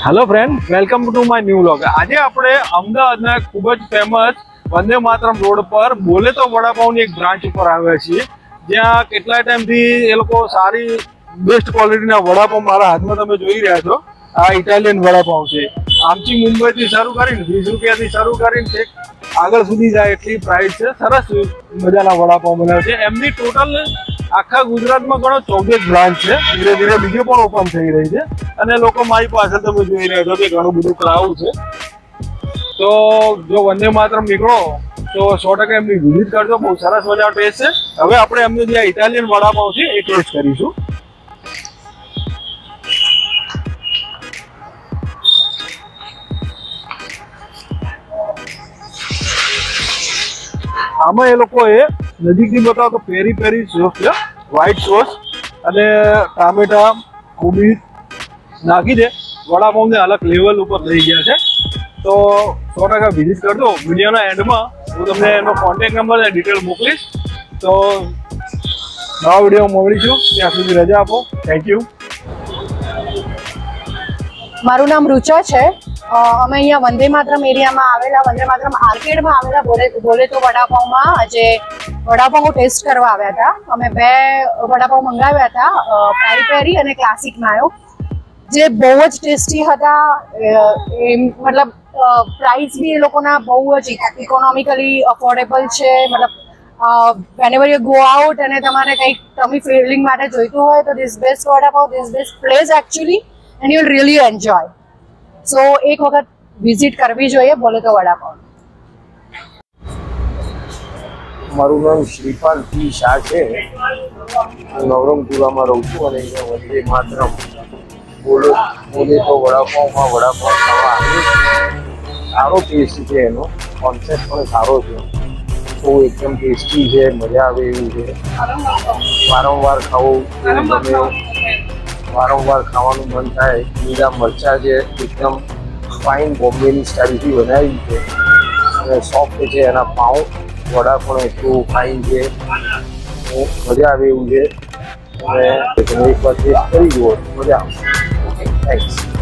Hello friend, welcome to my new vlog. आज આપણે અમદાવાદના ખૂબ જ ફેમસ વંદે માતરમ રોડ પર બોલે તો વડાપાવની એક બ્રાન્ચ ઉપર આવ્યા છીએ, જ્યાં કેટલા ટાઈમથી એ લોકો સારી બેસ્ટ ક્વોલિટીના વડાપાવ મારા હાથમાં તમે જોઈ રહ્યા છો। આ ઇટાલિયન વડાપાવ છે। આમથી મુંબઈથી શરૂ કરીને 20 રૂપિયાથી શરૂ કરીને છેક આગળ સુધી જાય એટલી પ્રાઇસ છે। સરસ મજાના વડાપાવ બનાવે છે। એમની ટોટલ આખા ગુજરાતમાં ઘણો 14 બ્રાન્ચ છે। ધીરે ધીરે બીજો પણ ઓપન થઈ રહી છે અને લોકો મારી પાસે તમે જોઈ રહ્યા છો કે ઘણું બધું ક્રાઉડ છે। તો જો વંદે માતરમ નીકળો તો 100% એમની વિઝિટ કરજો। બહુ સરસ મજાનો ટેસ્ટ છે। હવે આપણે એમનું જે ઇટાલિયન વડાપાવ છે એ ટેસ્ટ કરીશું। આમાં એ લોકોએ નજીકથી બતાવો તો પેરી પેરી સોસ છે, વ્હાઈટ સોસ અને ટામેટા કોબી નાખી દે વડાપાવને અલગ લેવલ ઉપર લઈ ગયા છે। તો 100% વિઝિટ કરજો। વિડીયોના એન્ડમાં હું તમને એનો કોન્ટેક્ટ નંબર અને ડિટેલ મોકલીશ। તો નવા વિડીયો મળીશું, ત્યાં સુધી રજા આપો। Thank you. મારું નામ રૂચા છે। અમે અહીંયા વંદે માતરમ એરિયામાં આવેલા વંદે માતરમ આર્કેડમાં આવેલા બોલે તો વડાપાવમાં આજે વડાપાવ ટેસ્ટ કરવા આવ્યા હતા। અમે 2 વડાપાવ મંગાવ્યા હતા, પેરી પેરી અને ક્લાસિક માયો, જે બહુ જ ટેસ્ટી હતા। મતલબ પ્રાઇસ બી એ લોકોના બહુ જ ઇકોનોમિકલી અફોર્ડેબલ છે। મતલબ whenever you go out અને તમારે કંઈક ટમી ફીલિંગ માટે જોઈતું હોય તો this best vada pav, this best place actually, and you will really enjoy. So એક વખત વિઝિટ કરવી જોઈએ બોલે તો વડાપાવ। મારું નામ શ્રીપાલ પી શાહ છે। હું નવરંગપુરામાં રહું છું અને અહીંયા વંદે માતરમ બોલે તો વડાપાવમાં વડાપાવ ખાવા આવ્યો છું। સારો ટેસ્ટ છે, એનો કોન્સેપ્ટ પણ સારો છે, બહુ એકદમ ટેસ્ટી છે, મજા આવે એવું છે। વારંવાર ખાવું એવું ગમે, વારંવાર ખાવાનું મન થાય। લીલા મરચાં છે, એકદમ ફાઇન બોમ્બેની સ્ટાઇલથી બનાવી છે અને સોફ્ટ છે। એના પાઉં વડા પણ એટલું ફાઇન છે, મજા આવે એવું છે અને તમે એકવાર ટેસ્ટ કરી જુઓ, મજા આવશે। Okay, thanks.